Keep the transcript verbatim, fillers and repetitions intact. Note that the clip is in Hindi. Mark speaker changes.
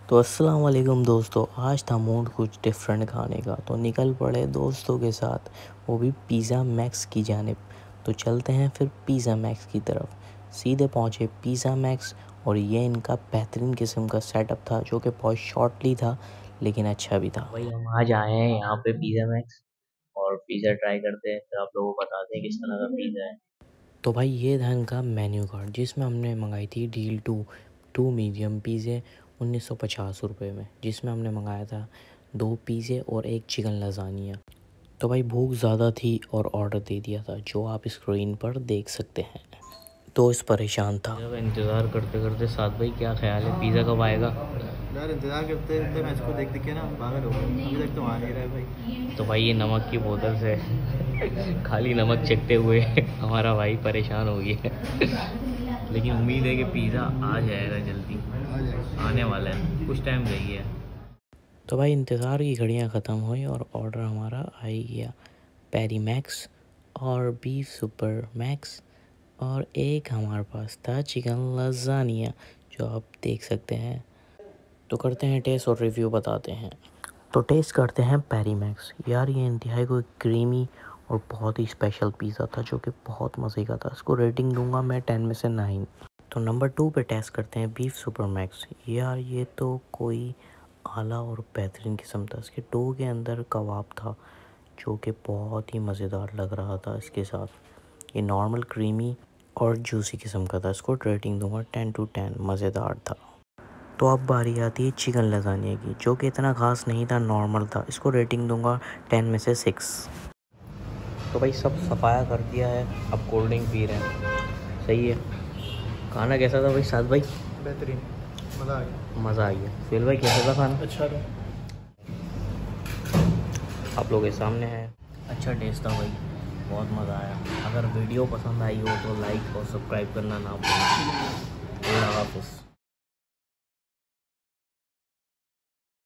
Speaker 1: तो अस्सलाम वालेकुम दोस्तों, आज था मूड कुछ डिफरेंट खाने का, तो निकल पड़े दोस्तों के साथ, वो भी पिज़्ज़ा मैक्स की जानिब। तो चलते हैं फिर पिज़्ज़ा मैक्स की तरफ। सीधे पहुँचे पिज़्ज़ा मैक्स और ये इनका बेहतरीन किस्म का सेटअप था, जो कि बहुत शॉर्टली था लेकिन अच्छा भी था। भाई हम आज आए हैं यहाँ पे पिज़्ज़ा मैक्स और पिज़्ज़ा ट्राई करते हैं, फिर आप लोगों को बताते हैं किस तरह का पिज़्ज़ा है। तो भाई ये था इनका मेन्यू कार्ड, जिसमें हमने मंगाई थी डील टू टू मीडियम पिज़्ज़े उन्नीस सौ पचास रुपये में, जिसमें हमने मंगाया था दो पिज़्ज़े और एक चिकन लज़ानिया। तो भाई भूख ज़्यादा थी और ऑर्डर दे दिया था, जो आप स्क्रीन पर देख सकते हैं। तो इस परेशान था। जब इंतज़ार करते करते साथ भाई क्या ख्याल है, पिज़्ज़ा कब आएगा?
Speaker 2: यार इंतज़ार करते करते मैं इसको देख देख के ना पागल हो गया, अभी तक तो आ नहीं रहा है भाई।
Speaker 1: तो भाई ये नमक की बोतल से खाली नमक चखते हुए हमारा भाई परेशान हो गया है। लेकिन उम्मीद है कि पिज़्ज़ा आ जाएगा जल्दी, आने वाला है, कुछ टाइम रही है। तो भाई इंतज़ार की घड़ियां ख़त्म हुई और ऑर्डर हमारा आ ही गया। पेरी मैक्स और बीफ सुपर मैक्स और एक हमारे पास था चिकन लज़ानिया, जो आप देख सकते हैं। तो करते हैं टेस्ट और रिव्यू बताते हैं। तो टेस्ट करते हैं पेरी मैक्स। यार ये इंतहाई कोई क्रीमी और बहुत ही स्पेशल पिज़्ज़ा था, जो कि बहुत मज़े का था। इसको रेटिंग दूंगा मैं टेन में से नाइन। तो नंबर टू पे टेस्ट करते हैं बीफ सुपर मैक्स। यार ये तो कोई आला और बेहतरीन किस्म था। इसके डो के अंदर कबाब था, जो कि बहुत ही मज़ेदार लग रहा था। इसके साथ ये नॉर्मल क्रीमी और जूसी किस्म का था। इसको रेटिंग दूंगा टेन टू टेन, मज़ेदार था। तो अब बारी आती है चिकन लज़ानिया की, जो कि इतना ख़ास नहीं था, नॉर्मल था। इसको रेटिंग दूंगा टेन में से सिक्स। तो भाई सब सफाया कर दिया है, अब कोल्ड ड्रिंक पी रहे हैं। सही है। खाना कैसा था भाई साथ भाई?
Speaker 2: बेहतरीन, मज़ा आ गया।
Speaker 1: मज़ा आ गया। सुहेल भाई कैसा था खाना?
Speaker 2: अच्छा था।
Speaker 1: आप लोगों के सामने है। अच्छा टेस्ट था भाई, बहुत मज़ा आया। अगर वीडियो पसंद आई हो तो लाइक और सब्सक्राइब करना ना भूलें।